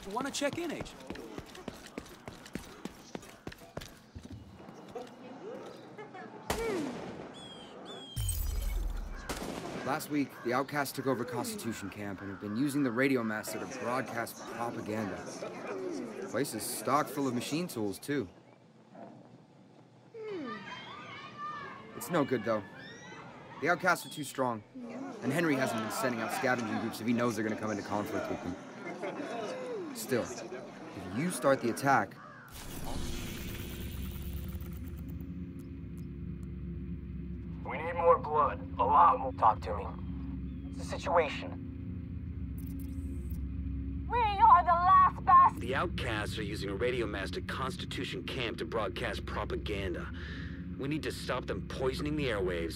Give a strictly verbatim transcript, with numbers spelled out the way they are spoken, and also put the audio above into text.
Want to check in, Agent? Last week, the outcasts took over Constitution Camp and have been using the radio master to broadcast propaganda. The place is stocked full of machine tools, too. It's no good, though. The outcasts are too strong, and Henry hasn't been sending out scavenging groups if he knows they're going to come into conflict with them. Still, if you start the attack... We need more blood. A lot more. Talk to me. What's the situation? We are the last best. The outcasts are using a radio mast at Constitution Camp to broadcast propaganda. We need to stop them poisoning the airwaves.